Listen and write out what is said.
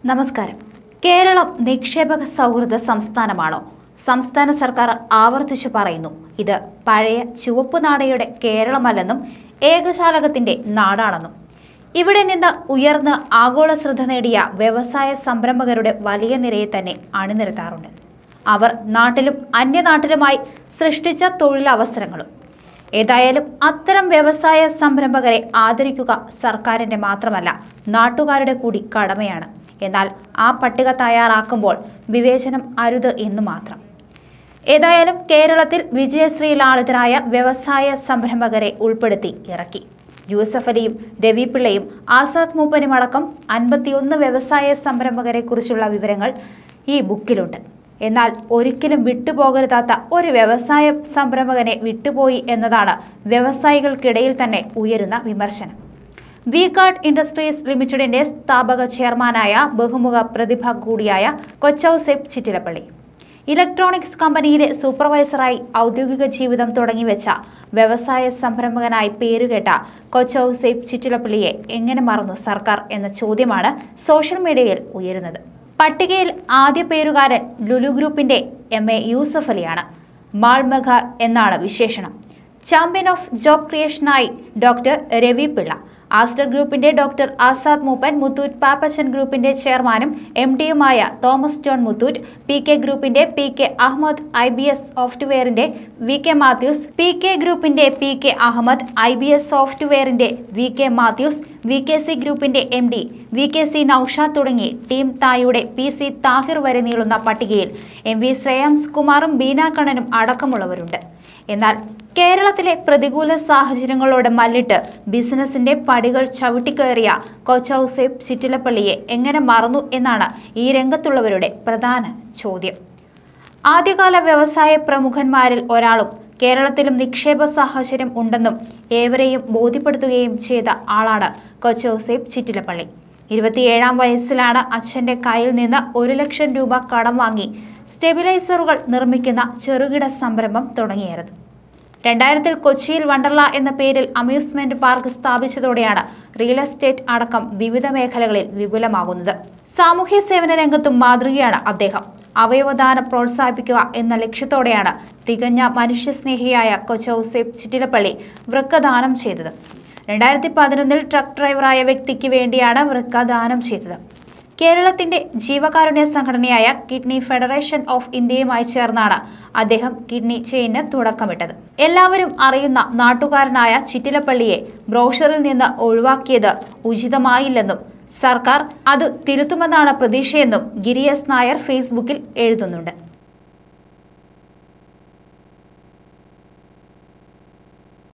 നമസ്കാരം. കേരളം നിക്ഷേപക സൗഹൃദ സംസ്ഥാനമാണോ? സംസ്ഥാന സർക്കാർ ആവർത്തിച്ചു പറയുന്നു ഇത് പഴയ ചുവപ്പുനാടയുടെ കേരളമല്ലെന്നും ഏകജാലകത്തിന്റെ നാടാണെന്നും. ഇവിടെ നിന്ന് ഉയർന്ന് ആഗോള ശ്രദ്ധ നേടിയ വ്യവസായ സംരംഭകരുടെ വലിയ നിരയെ തന്നെ അണിനിരത്താറുണ്ട്. അവർ നാട്ടിലും അന്യനാട്ടിലുമായി സൃഷ്ടിച്ച തൊഴിലവസരങ്ങളും. ഏതായാലും അത്തരം വ്യവസായ സംരംഭകരെ ആദരിക്കുക സർക്കാരിന്റെ മാത്രമല്ല നാട്ടുകാരുടെ കൂടി കടമയാണ്. എന്നാൽ ആ പട്ടിക തയ്യാറാക്കുമ്പോൾ വിവേചനം അരുത് എന്ന് മാത്രം. ഏതായാലും കേരളത്തിൽ വിജയശ്രീലാളിതരായ വ്യവസായ സംരംഭകരെ ഉൾപ്പെടുത്തി ഇറക്കി. യൂസഫ് അലിയും രവി പിള്ളയും ആസാദ് മൂപ്പനും അടക്കം 51 വ്യവസായ സംരംഭകരെ കുറിച്ചുള്ള വിവരങ്ങൾ ഈ ബുക്കിലുണ്ട്. എന്നാൽ ഒരിക്കലും വിട്ടുപോകരുതാത്ത ഒരു വ്യവസായ സംരംഭകനെ വിട്ടുപോയി എന്നതാണ് വ്യവസായികൾക്കിടയിൽ തന്നെ ഉയരുന്ന വിമർശനം. വി-ഗാർഡ് ഇൻഡസ്ട്രീസ് ലിമിറ്റഡിന്റെ സ്ഥാപക ചെയർമാനായ ബഹുമുഖ പ്രതിഭ കൂടിയായ കൊച്ചൌസേപ്പ് ചിറ്റിലപ്പള്ളി. ഇലക്ട്രോണിക്സ് കമ്പനിയിലെ സൂപ്പർവൈസറായി ഔദ്യോഗിക ജീവിതം തുടങ്ങിവെച്ച വ്യവസായ സംരംഭകനായി പേരുകേട്ട കൊച്ചൌസേപ്പ് ചിറ്റിലപ്പള്ളിയെ എങ്ങനെ മറന്നു സർക്കാർ എന്ന ചോദ്യമാണ് സോഷ്യൽ മീഡിയയിൽ ഉയരുന്നത്. പട്ടികയിൽ ആദ്യ പേരുകാരൻ ലുലു ഗ്രൂപ്പിന്റെ MA യൂസഫ് അലിയാണ്. മാൾ മെഗാർ എന്നാണ് വിശേഷണം. ചാമ്പ്യൻ ഓഫ് ജോബ് ക്രിയേഷനായി ഡോക്ടർ രവി പിള്ള. ആസ്റ്റർ ഗ്രൂപ്പിന്റെ ഡോക്ടർ ആസാദ് മൂപ്പൻ, മുത്തൂറ്റ് പാപ്പച്ചൻ ഗ്രൂപ്പിന്റെ ചെയർമാനും MD-യുമായ തോമസ് ജോൺ മുത്തൂറ്റ്, PK ഗ്രൂപ്പിന്റെ PK അഹമ്മദ്, IBS സോഫ്റ്റ്വെയറിന്റെ VK മാത്യൂസ്, PK ഗ്രൂപ്പിന്റെ PK അഹമ്മദ്, IBS സോഫ്റ്റ്വെയറിന്റെ VK മാത്യൂസ്, VKC ഗ്രൂപ്പിന്റെ MD VKC നൌഷാദ് തുടങ്ങി ടീം തായുടെ PC താഹിർ വരെ നീളുന്ന പട്ടികയിൽ MV ശ്രേയാംസ് കുമാറും ബീന കണ്ണനും അടക്കമുള്ളവരുണ്ട്. എന്നാൽ കേരളത്തിലെ പ്രതികൂല സാഹചര്യങ്ങളോട് മല്ലിട്ട് ബിസിനസിന്റെ പടികൾ ചവിട്ടിക്കയറിയ കൊച്ചൌസേപ്പ് ചിറ്റിലപ്പള്ളിയെ എങ്ങനെ മറന്നു എന്നാണ് ഈ രംഗത്തുള്ളവരുടെ പ്രധാന ചോദ്യം. ആദ്യകാല വ്യവസായ പ്രമുഖന്മാരിൽ ഒരാളും കേരളത്തിലും നിക്ഷേപ സാഹചര്യം ഉണ്ടെന്നും ഏവരെയും ബോധ്യപ്പെടുത്തുകയും ചെയ്ത ആളാണ് കൊച്ചൌസേപ്പ് ചിറ്റിലപ്പള്ളി. 27-ാം വയസ്സിലാണ് അച്ഛന്റെ കയ്യിൽ നിന്ന് 1 ലക്ഷം രൂപ കടം വാങ്ങി സ്റ്റെബിലൈസറുകൾ നിർമ്മിക്കുന്ന ചെറുകിട സംരംഭം തുടങ്ങിയത്. 2000-ൽ കൊച്ചിയിൽ വണ്ടർല എന്ന പേരിൽ അമ്യൂസ്മെന്റ് പാർക്ക് സ്ഥാപിച്ചതോടെയാണ് റിയൽ എസ്റ്റേറ്റ് അടക്കം വിവിധ മേഖലകളിൽ വിപുലമാകുന്നത്. സാമൂഹ്യ സേവന രംഗത്തും മാതൃകയാണ് അദ്ദേഹം. അവയവദാനം പ്രോത്സാഹിപ്പിക്കുക എന്ന ലക്ഷ്യത്തോടെയാണ് തികഞ്ഞ മനുഷ്യസ്നേഹിയായ കൊച്ചൌസേപ്പ് ചിറ്റിലപ്പള്ളി വൃക്കദാനം ചെയ്തത്. 2011-ൽ ട്രക്ക് ഡ്രൈവറായ വ്യക്തിക്ക് വേണ്ടിയാണ് വൃക്കദാനം ചെയ്തത്. കേരളത്തിന്റെ ജീവകാരുണ്യ സംഘടനയായ കിഡ്നി ഫെഡറേഷൻ ഓഫ് ഇന്ത്യയുമായി ചേർന്നാണ് അദ്ദേഹം കിഡ്നി ചെയിന് തുടക്കമിട്ടത്. എല്ലാവരും അറിയുന്ന നാട്ടുകാരനായ ചിറ്റിലപ്പള്ളിയെ ബ്രോഷറിൽ നിന്ന് ഒഴിവാക്കിയത് ഉചിതമായില്ലെന്നും സർക്കാർ അത് തിരുത്തുമെന്നാണ് പ്രതീക്ഷയെന്നും ഗിരിയസ് നായർ ഫേസ്ബുക്കിൽ എഴുതുന്നുണ്ട്.